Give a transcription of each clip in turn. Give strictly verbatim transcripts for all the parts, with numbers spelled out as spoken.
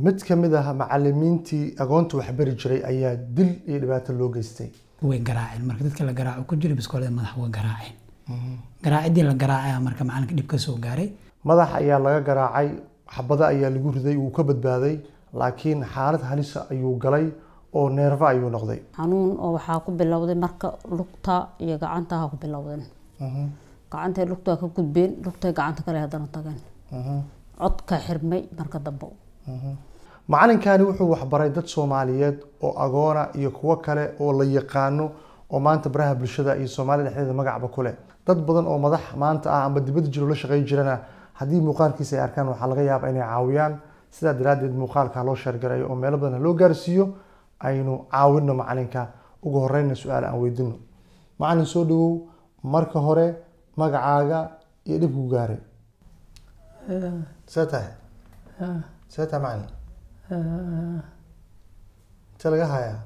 mid ka mid ah macallimiintii aqoonta wax bari jiray ayaa dil iyo dhibaato loo geystay. way garaaceen marka dadka la garaaco ku jiray biskoolada madax way garaaceen garaacidii la garaacay marka macalinka dhib ka soo gaaray madax ayaa laga garaacay xabada ayaa lagu riday uu ka badbaaday laakiin xaalad halis ayuu galay oo neerfa ayuu noqday. xanuun oo waxa ku bilowday marka lugta iyo gacanta ha ku bilowdeen gacanta lugta ka gudbeen lugta gacanta kale hadana tageen codka xirmay marka dambe. macalinkani wuxuu wax baray dad Soomaaliyeed oo agoona iyo kuwa kale oo la yaqaano oo maanta baraha bulshada iyo Soomaalida dhexdeeda magacba ku leh. dad badan oo madax maanta ah ama dibadda jiro la shaqeyn jirana haddii muuqaalkiisa ay arkaan waxa laga yaabaa inay caawiyaan sida daraadeed muuqaalka loo share gareeyo oo meelo badan loo gaarsiiyo aynu caawino macalinka. ugu horreyn su'aal aan weydiino macalin soo dhawow marka hore magacaaga iyo dhibku gaaray. ساتها ساتها معنا تلقاها يا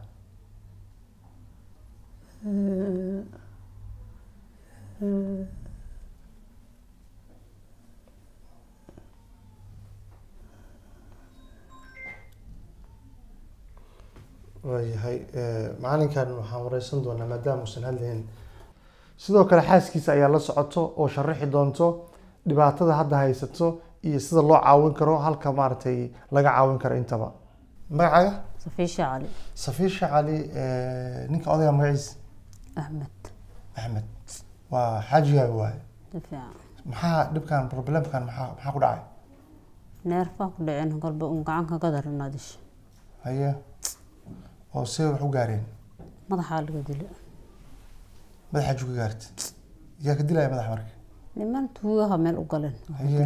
وهي هاي معنا كان محاورة صندوقنا ما دام مسنهلين sidoo kale xaaskiisa ayaa la socoto oo sharaxi doonto dhibaatada hadda haysato iyo sida loo caawin karo halka maartay laga caawin karo intaba. magacaaga Safiisha Cali. Safiisha Cali ninka odayga magaciisa Ahmed. Ahmed waa xaajiga waay. Fiican. maxaa dhibkan problemkan maxaa maxaa ku dhacay? neerfa ku dhaceen qalbi uu gacan ka gadarnaa dish. haye oo see wax u gaareen madaxa laga dilay. madaxa juuga gaartay yaa ka dilay madaxa markii niman tuugaha meel u galeen. haye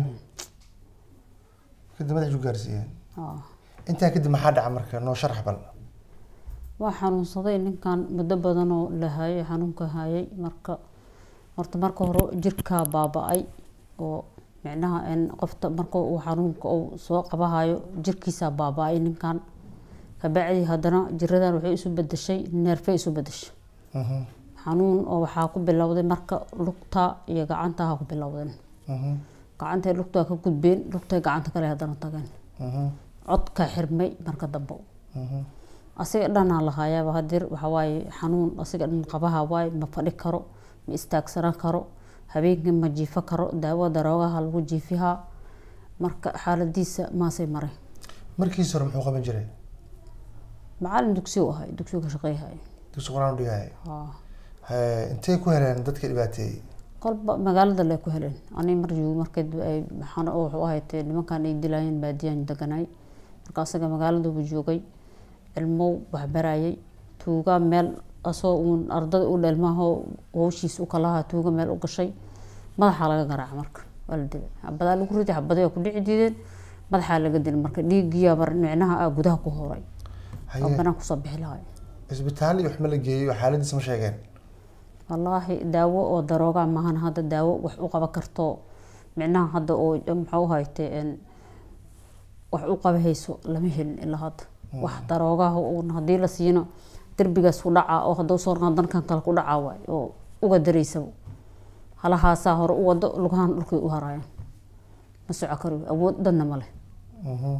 kadib madaxa juuga gaarsiiyeen. ah inta kadib maxaa dhacay marka noo sharax bal. waa xanuunsaday ninkan muddo badan oo la hayay xanuunka hayay marka horta marka hore jirka baaba'ay oo macnaha in qofta marka uu xanuunka uu soo qabahayo jirkiisa baaba'ay ninkan ka bacdi hadana jiradan waxay isu bedeshay neerfa isu bedeshay. mhm xanuun oo waxa ku bilowday marka lugta iyo gacanta ha ku bilowdeen mhm gacanta lugta ka gudbeen lugta gacanta kale hadana tageen mhm codka xirmay marka dambe. mhm asiga dhana la hayaa hadir waxa way xanuun asiga dhan qabaha way ma fadhi karo ma istaagsan karo habeenkii ma jiifa karo daawo daroogaha lagu jiifiha marka xaaladiisa ma say maray. markii soo muxuu qaban jiray? macallin dugsi u ahay dugsi ka shaqeeyay. dugsi quraan dhigay. ha ee intee ku heleen dadka dhibaateeyay? qalba magaalada la ku heleen ani marjuu markay ay maxaan oo wuxuu ahay nimankan ay dilayeen baadiyan daganay marka asaga magaalada uu joogay ilmo wax barayay tuuga meel asoo uun ardada u dhalmaho howshiis u kala ha tuuga meel u gashay madaxa laga garaac marka wala dilay habada lagu riday habada ku dhici diideen madaxa laga dilay marka dhiigiya bar micnaha gudaha ku horay haddana ku soo bixi lahaay isbitaal iyo wax ma la geeyo xaaladiisa ma sheegeen? wallahi daawo oo darooga maahan hadda daawo wax u qaban karto micnaha hadda oo muxuu haytay in wax u qabahayso lama helin ilaa hadda wax darooga oo hadii la siino darbigaas u dhaca oo hadda soo qaadan kan kale ku dhaca way oo uga dareyso halahaasa hore u wado lugahan dhulkay u harayaan ma soo karo awood dhanna ma leh. mhm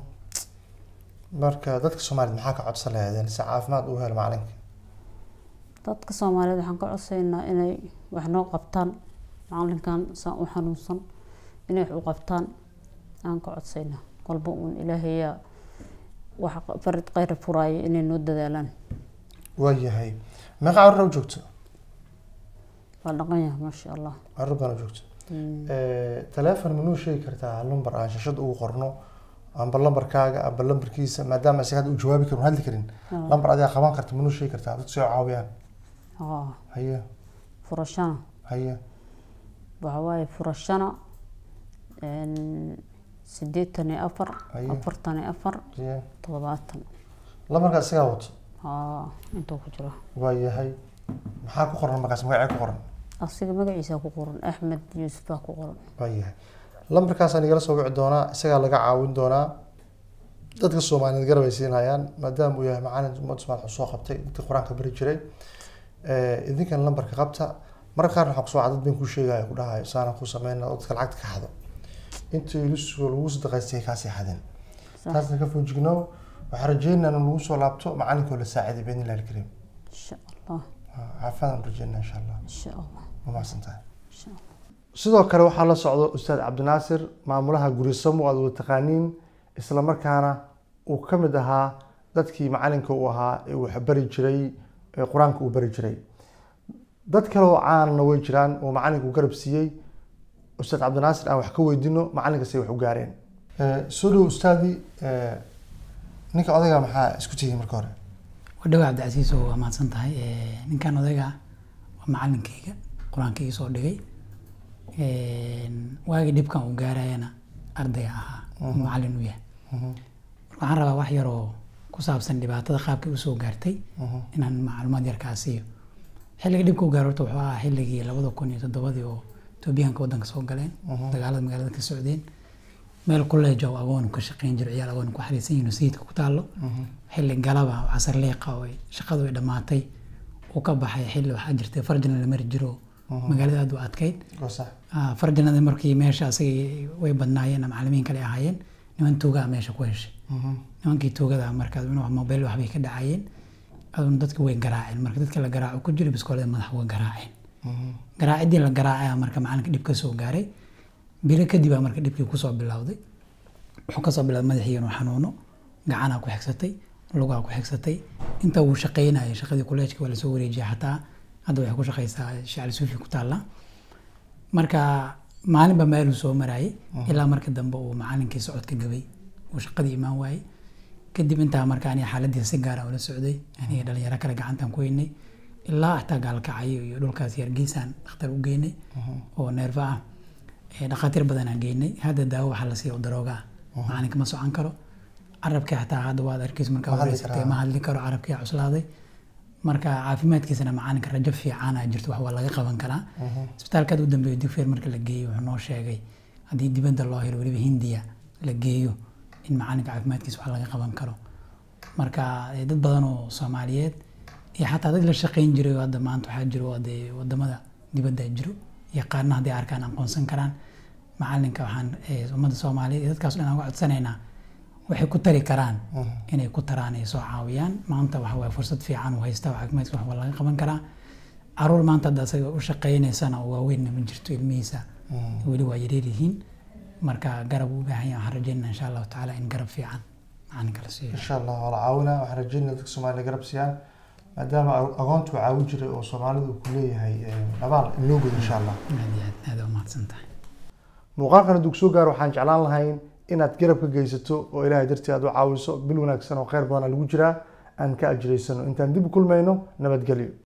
marka dadka Soomaaliyeed maxaa ka codsan lahaydeen si caafimaad u helo macalinka? dadka Soomaaliyeed waxaan ka codsaynaa inay wax noo qabtaan macalinkan saan u xanuunsan inay wax u qabtaan aan ka codsaynaa qalbo uun ilaahay wax farid qeyr furaay inay noo dadaalaan. waayahay meeqa carruur joogto? waa dhaqan yahay ma sha Allah. carruur baan joogto. ee telefoon manuu sheegi kartaa number aan shashada ugu qorno amba lambarkaaga amba lambarkiisa maadaama isaga uu jawaabi karo hadli karin lambar adiga qaban karta manuu sheegi kartaa dad soo caawiyaan. ah haye furashana haye waxa way furashana een sideetan iyo afar afartan iyo afar toddobaatan lambarkaas isaga wato. ah inta ku jira waayahay maxaa ku qoran markaas magaca ku qoran? asiga magaciisa ku qoran Ahmed Yusuf ku qoran. waayahay lambarkaas aan igala soo wici doonaa isaga laga caawin doonaa dadka Soomaaliyeed garab ay siinayaan maadaama uu yahay macallin umad Soomaaliyeed soo qabtay dadka quraanka bari jiray ee idinkan lambarka qabta marka qaar waxa soo cadad been ku sheegay ku dhahay saana ku sameeyna dadka lacagta ka xado intii lagu lagu sadaqaystay ka sii xadin taasna ka foojignow waxaan rajeynaa in lagu soo laabto macalinkoo la saaciday biidni illahi alkariim insha allah caafimaad aan rajeynaa insha allah insha allah ma mahadsantahay insha allah sidoo kale waxaa la socdo ustaad cabdinaasir maamulaha gurisamo aad wada taqaaniin isla markaana uu ka mid ahaa dadkii macalinka uu ahaa ee wax bari jiray ee qur-aanka uu bari jiray dad kale oo caanna way jiraan oo macalinku garab siiyey ustaad cabdinaasir aan wax ka weydiino macalinka say wax u gaareen soo dhow ustaadi ninka odayga maxaa isku tihiin marka hore wadhawa cabdicasiis oo waa mahadsan tahay ninkan odayga waa macalinkayga qur-aanka ii soo dhigay waagii dhibkan uu gaarayana ardayga ahaa macalin u yahay marka waxaan rabaa wax yar oo ku saabsan dhibaatada qaabkay usoo gaartay inaan macluumaad yarkaa siiyo xilliga dhibka u gaaro horta wuxuu ahaa xilligii labada kun iyo toddobadii oo Itoobiyaanka waddanka soo galeen dagaalada magaalada ka socdeen meel kolleej oo agoon ka shaqeyn jiray ciyaal agoon ku xariisan yihiin sayidka ku taalo xilli galaba oo casar leeqa oo shaqadu ay dhamaatay uu ka baxay xilli waxaa jirtay farjana la mari jiro magaalada aad u adkayd farjanada markii meesha asagii way badnaayeen macallimiin kale ahaayeen niman tuugaa meesha ku heshay nimankii tuugada markaas inuu mobile waxbay ka dhacayeen adun dadka way garaaceen marka dadka la garaaco ku jiray biskoolada madax way garaaceen garaacidii la garaacay marka macalinka dhib ka soo gaaray bilo kadib marka dhibkii ku soo bilowday wuxuu ka soo bilowday madaxii inuu xanuuno gacana ku xigsatay lugaha ku xigsatay inta uu shaqeynayay shaqadii kolleejka wala soo wareejiyay xataa hadda waxay ku shaqeysaa Shaal Suufi ku taala marka maalinba meel uu soo maray ilaa marka dambe uu macalinkii socodka gabay uu shaqadii imaan waayay kadib inta marka ani xaaladii si gaar ah ula socday aniga dhalinyaro kale gacantan ku weynay ilaa xataa gaalkacayo iyo dhulkaas Hargeysan dhakhtar u geynay oo neerfa ah ee dhaqaatiir badan aan geynay hadda daawo waxa la siiyo darooga macalinka ma socon karo carabka xataa hadda waad arkiis marka wareysatay ma hadli karo carabkii cuslaaday marka caafimaadkiisana macalinka rajo fiican ah jirto wax waa laga qaban karaa isbitaalka u dambeeyay Digfeer marka la geeyo wuxuu noo sheegay hadii dibadda loo helo waliba Hindiya la geeyo in macalinka caafimaadkiisa wax laga qaban karo marka dad badan oo Soomaaliyeed iyo xataa dad la shaqeyn jiray hadda maanta waxa jiro wadamada dibadda jiro yaqaana hadii arkaan aqoonsan karaan macalinka waxaan ummadda Soomaaliyeed dadkaas dhan aan uga codsanaynaa waxay ku tari karaan inay ku taraan ay soo caawiyaan maanta waxa way fursad fiican u haysta caafimaadka wax laga qaban karaa caruur maanta hadda asaga u shaqeynaysan oo waaweyn ma jirto ilmihiisa wali waa yareerihiin marka garab u baahan yahay waxaan rajeynaa insha Allah taala in garab fiican macalinka la siiyo insha Allah wala caawina waxaan rajeynaa dadka Soomaaliyeed garab siiyaan maadaama aqoontu caawin jiray oo Soomaalidu ku leeyahay abaal in loo gudo insha Allah aad u mahadsantahay muuqaalkan dug soo gaar waxaan jeclaan lahayn inaad garab ka geysato oo Ilaahay dartii aad u caawiso bil wanaagsan oo khayr badan lagu jiraa aan ka ajreysano intaan dib u kulmayno nabadgelyo.